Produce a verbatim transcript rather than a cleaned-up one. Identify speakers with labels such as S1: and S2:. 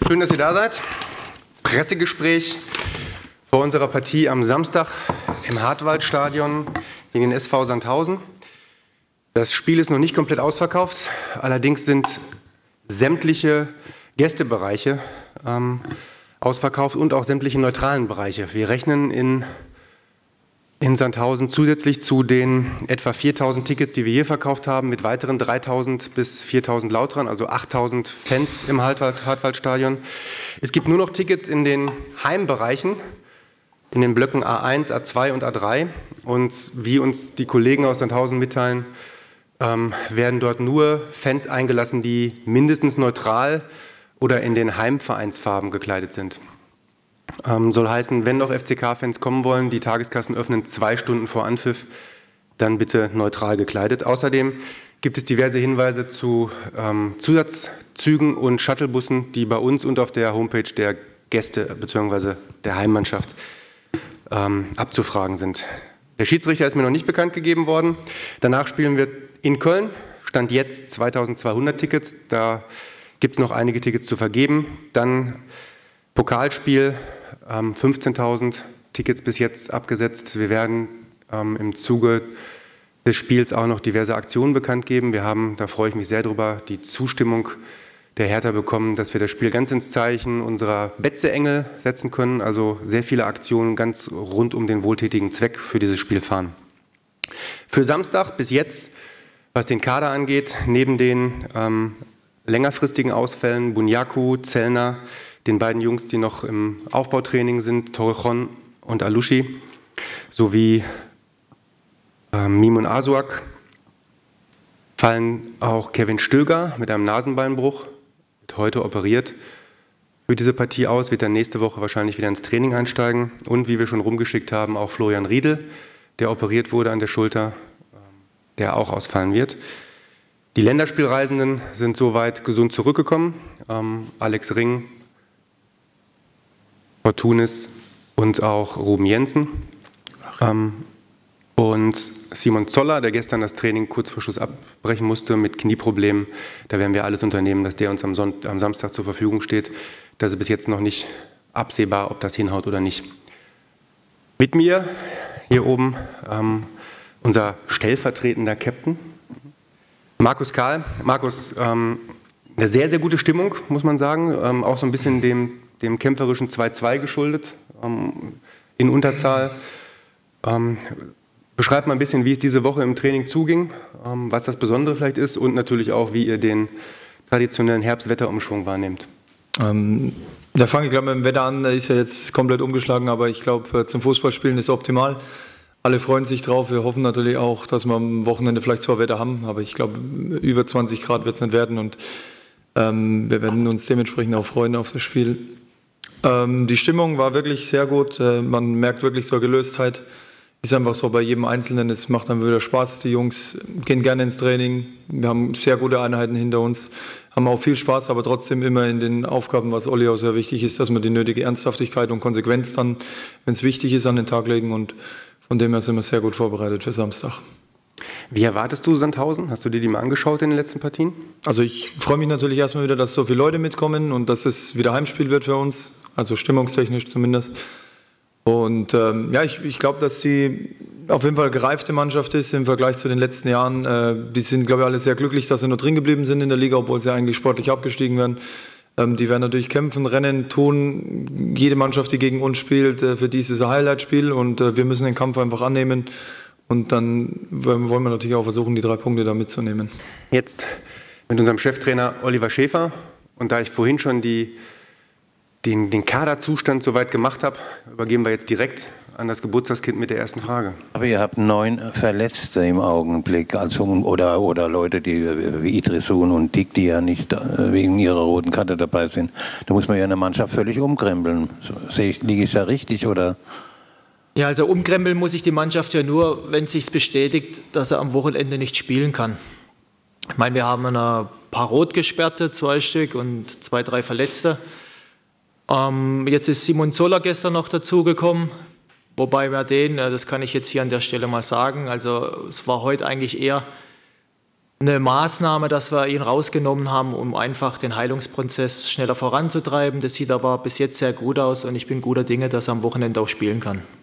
S1: Schön, dass ihr da seid. Pressegespräch vor unserer Partie am Samstag im Hartwaldstadion gegen den S V Sandhausen. Das Spiel ist noch nicht komplett ausverkauft, allerdings sind sämtliche Gästebereiche ähm, ausverkauft und auch sämtliche neutralen Bereiche. Wir rechnen in, in Sandhausen zusätzlich zu den etwa viertausend Tickets, die wir hier verkauft haben, mit weiteren dreitausend bis viertausend Lauterern, also achttausend Fans im Hartwald, Hartwaldstadion. Es gibt nur noch Tickets in den Heimbereichen, in den Blöcken A eins, A zwei und A drei. Und wie uns die Kollegen aus Sandhausen mitteilen, ähm, werden dort nur Fans eingelassen, die mindestens neutral oder in den Heimvereinsfarben gekleidet sind. Ähm, soll heißen, wenn noch F C K-Fans kommen wollen, die Tageskassen öffnen zwei Stunden vor Anpfiff, dann bitte neutral gekleidet. Außerdem gibt es diverse Hinweise zu ähm, Zusatzzügen und Shuttlebussen, die bei uns und auf der Homepage der Gäste bzw. der Heimmannschaft ähm, abzufragen sind. Der Schiedsrichter ist mir noch nicht bekannt gegeben worden. Danach spielen wir in Köln, Stand jetzt zweitausendzweihundert Tickets, da gibt es noch einige Tickets zu vergeben. Dann Pokalspiel, ähm, fünfzehntausend Tickets bis jetzt abgesetzt. Wir werden ähm, im Zuge des Spiels auch noch diverse Aktionen bekannt geben. Wir haben, da freue ich mich sehr drüber, die Zustimmung der Hertha bekommen, dass wir das Spiel ganz ins Zeichen unserer Betze-Engel setzen können. Also sehr viele Aktionen ganz rund um den wohltätigen Zweck für dieses Spiel fahren. Für Samstag bis jetzt, was den Kader angeht, neben den ähm, längerfristigen Ausfällen, Bunyaku, Zellner, den beiden Jungs, die noch im Aufbautraining sind, Torrejon und Alushi, sowie äh, Mimun Asuak, fallen auch Kevin Stöger mit einem Nasenbeinbruch, wird heute operiert, für diese Partie aus, wird dann nächste Woche wahrscheinlich wieder ins Training einsteigen. Und wie wir schon rumgeschickt haben, auch Florian Riedel, der operiert wurde an der Schulter, der auch ausfallen wird. Die Länderspielreisenden sind soweit gesund zurückgekommen. Ähm, Alex Ring, Fortunis und auch Ruben Jensen. Ähm, und Simon Zoller, der gestern das Training kurz vor Schluss abbrechen musste mit Knieproblemen. Da werden wir alles unternehmen, dass der uns am, Sonntag, am Samstag zur Verfügung steht. Das ist bis jetzt noch nicht absehbar, ob das hinhaut oder nicht. Mit mir hier oben ähm, unser stellvertretender Captain, Markus Kahl. Markus, ähm, eine sehr, sehr gute Stimmung, muss man sagen. Ähm, auch so ein bisschen dem, dem kämpferischen zwei zwei geschuldet, ähm, in Unterzahl. Ähm, beschreibt mal ein bisschen, wie es diese Woche im Training zuging, ähm, was das Besondere vielleicht ist und natürlich auch, wie ihr den traditionellen Herbst-Wetterumschwung wahrnehmt.
S2: Ähm, da fange ich glaube mit dem Wetter an, ist ja jetzt komplett umgeschlagen, aber ich glaube, zum Fußballspielen ist optimal. Alle freuen sich drauf. Wir hoffen natürlich auch, dass wir am Wochenende vielleicht zwar Wetter haben, aber ich glaube, über zwanzig Grad wird es nicht werden und ähm, wir werden uns dementsprechend auch freuen auf das Spiel. Ähm, die Stimmung war wirklich sehr gut. Äh, man merkt wirklich so eine Gelöstheit. Ist einfach so bei jedem Einzelnen. Es macht dann wieder Spaß. Die Jungs gehen gerne ins Training. Wir haben sehr gute Einheiten hinter uns, haben auch viel Spaß, aber trotzdem immer in den Aufgaben, was Olli auch sehr wichtig ist, dass wir die nötige Ernsthaftigkeit und Konsequenz dann, wenn es wichtig ist, an den Tag legen und von dem her sind wir sehr gut vorbereitet für Samstag.
S1: Wie erwartest du Sandhausen? Hast du dir die mal angeschaut in den letzten Partien?
S2: Also ich freue mich natürlich erstmal wieder, dass so viele Leute mitkommen und dass es wieder Heimspiel wird für uns, also stimmungstechnisch zumindest. Und ähm, ja, ich, ich glaube, dass die auf jeden Fall eine gereifte Mannschaft ist im Vergleich zu den letzten Jahren. Äh, die sind, glaube ich, alle sehr glücklich, dass sie noch drin geblieben sind in der Liga, obwohl sie eigentlich sportlich abgestiegen werden. Ähm, die werden natürlich kämpfen, rennen, tun. Jede Mannschaft, die gegen uns spielt, äh, für die ist es ein Highlight-Spiel und äh, wir müssen den Kampf einfach annehmen. Und dann wollen wir natürlich auch versuchen, die drei Punkte da mitzunehmen.
S1: Jetzt mit unserem Cheftrainer Oliver Schäfer. Und da ich vorhin schon die, den, den Kaderzustand soweit gemacht habe, übergeben wir jetzt direkt an das Geburtstagskind mit der ersten Frage.
S3: Aber ihr habt neun Verletzte im Augenblick, also, oder, oder Leute, die wie Idrissun und Dick, die ja nicht wegen ihrer roten Karte dabei sind. Da muss man ja eine Mannschaft völlig umkrempeln. Sehe ich, liege ich da richtig, oder?
S4: Ja, also umkrempeln muss ich die Mannschaft ja nur, wenn es sich bestätigt, dass er am Wochenende nicht spielen kann. Ich meine, wir haben ein paar Rotgesperrte, zwei Stück und zwei, drei Verletzte. Ähm, jetzt ist Simon Zoller gestern noch dazugekommen, wobei wir den, das kann ich jetzt hier an der Stelle mal sagen, also es war heute eigentlich eher eine Maßnahme, dass wir ihn rausgenommen haben, um einfach den Heilungsprozess schneller voranzutreiben. Das sieht aber bis jetzt sehr gut aus und ich bin guter Dinge, dass er am Wochenende auch spielen kann.